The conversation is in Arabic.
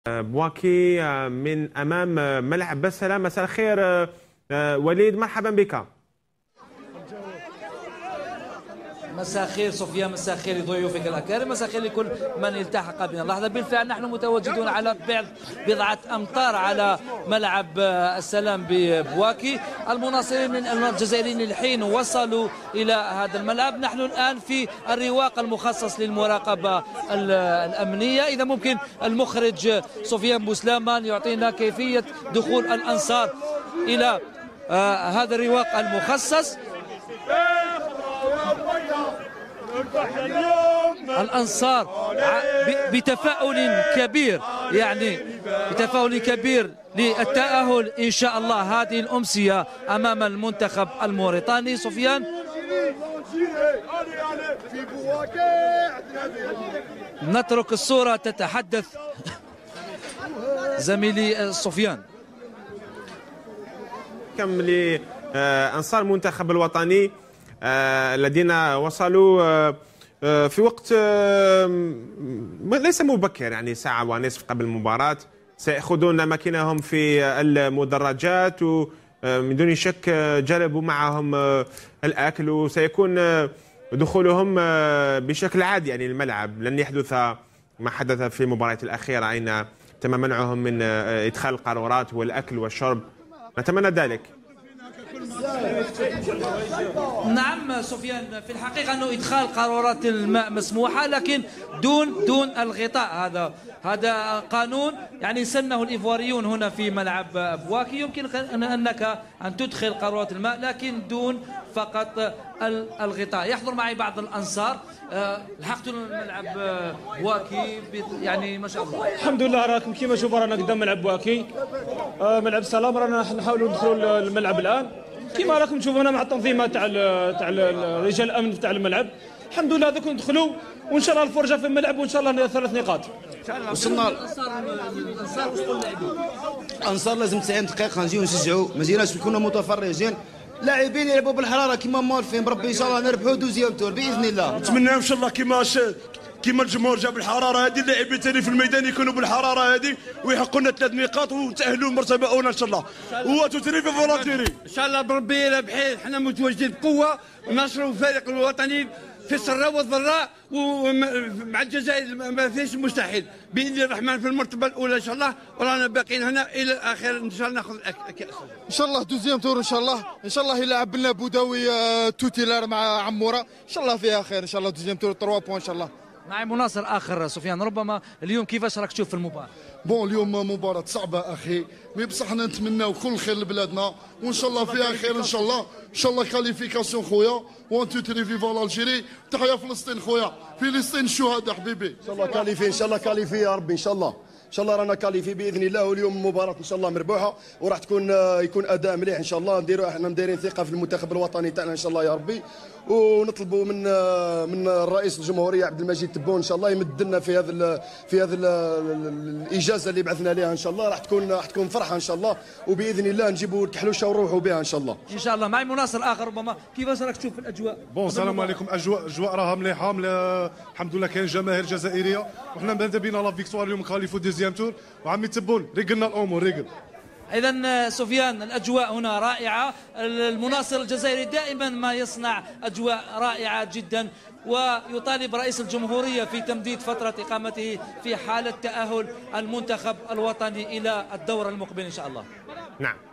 بواكي من أمام ملعب بسلام. مساء الخير وليد، مرحبا بك. مساء الخير سفيان، مساء الخير لضيوفك الأكارم، مساء الخير لكل من التحق بنا اللحظة. بالفعل نحن متواجدون على بضعة أمتار على ملعب السلام ببواكي. المناصرين من الجزائريين الحين وصلوا إلى هذا الملعب. نحن الآن في الرواق المخصص للمراقبة الأمنية. إذا ممكن المخرج سفيان بوسلامان يعطينا كيفية دخول الأنصار إلى هذا الرواق المخصص. الأنصار بتفاؤل كبير، يعني بتفاؤل كبير للتأهل إن شاء الله هذه الأمسية أمام المنتخب الموريتاني. سفيان، نترك الصورة تتحدث زميلي سفيان. كم لأنصار المنتخب الوطني الذين وصلوا في وقت ليس مبكر، يعني ساعة ونصف قبل المباراة. سيأخذون مكانهم في المدرجات، ومن دون شك جلبوا معهم الأكل، وسيكون دخولهم بشكل عادي يعني الملعب. لن يحدث ما حدث في المباريات الأخيرة أين تم منعهم من إدخال القارورات والأكل والشرب. نتمنى ذلك. نعم سفيان، في الحقيقة أنه إدخال قارورات الماء مسموحة، لكن دون الغطاء. هذا قانون يعني سنه الإيفواريون هنا في ملعب بواكي. يمكن أنك أن تدخل قارورات الماء لكن دون فقط الغطاء. يحضر معي بعض الأنصار. لحقت الملعب بواكي يعني ما شاء الله. الحمد لله، راكم كيما تشوفوا رانا قدام ملعب بواكي، ملعب السلام. رانا نحاولوا ندخلوا الملعب الآن كيما راكم تشوفوا هنا مع التنظيمات تاع رجال الامن تاع الملعب. الحمد لله دوك ندخلوا، وان شاء الله الفرجه في الملعب، وان شاء الله 3 نقاط. وصلنا الانصار لازم 90 دقيقه نجيو نشجعوا، ما جيناش نكونوا متفرجين. لاعبين يلعبوا بالحراره كيما موالفين بربي. ان شاء الله نربحوا دوزيام تور باذن الله. نتمنى ان شاء الله كيما الجمهور جاب الحراره هذه، اللاعبين ثاني في الميدان يكونوا بالحراره هذه ويحقوا لنا 3 نقاط ونتاهلوا للمرتبه الاولى ان شاء الله. هو توتري في فولونتيري ان شاء الله بربي رابحين. حنا متواجدين بقوه ونشروا الفريق الوطني في السراء والضراء، ومع الجزائر ما فيش مستحيل باذن الرحمن في المرتبه الاولى ان شاء الله. ورانا باقيين هنا الى الاخير ان شاء الله ناخذ الكاس ان شاء الله. دوزيام تور ان شاء الله. ان شاء الله يلعب لنا بوداوي توتيلار مع عموره ان شاء الله فيها خير ان شاء الله. دوزيام تور 3 بوان ان شاء الله. معي مناصر اخر سفيان، ربما اليوم كيفاش راك تشوف في المباراه؟ بون اليوم مباراة صعبة أخي، مي بصح حنا نتمناو كل خير لبلادنا، وإن شاء الله فيها خير إن شاء الله. إن شاء الله كاليفيكاسيون خويا، 1 2 3 فيفا الجيري. تحيا فلسطين خويا، فلسطين الشهداء حبيبي. ان شاء الله كاليفي، ان شاء الله كاليفي يا ربي. ان شاء الله ان شاء الله رانا كاليفي باذن الله. واليوم مباراه ان شاء الله مربوحه، وراح يكون اداء مليح ان شاء الله. احنا مديرين ثقه في المنتخب الوطني تاعنا ان شاء الله يا ربي. ونطلبوا من الرئيس الجمهوريه عبد المجيد تبون ان شاء الله يمد لنا في هذا الاجازه اللي بعثنا لها ان شاء الله. راح تكون فرحه ان شاء الله، وباذن الله نجيبوا الكحلوشه ونروحوا بها ان شاء الله. ان شاء الله. معي مناصر اخر، ربما كيفاش راك تشوف الاجواء؟ بون السلام عليكم. اجواء راها مليحه. الحمد لله كاين جماهير جزائريه، وحنا ماذا بينا لا فيكتوار اليوم نخالفوا دوزيام تور. وعمي تبون ريقلنا الامور ريقل. إذا سفيان الأجواء هنا رائعة. المناصر الجزائري دائما ما يصنع أجواء رائعة جدا، ويطالب رئيس الجمهورية في تمديد فترة إقامته في حالة تأهل المنتخب الوطني إلى الدور المقبل إن شاء الله. نعم.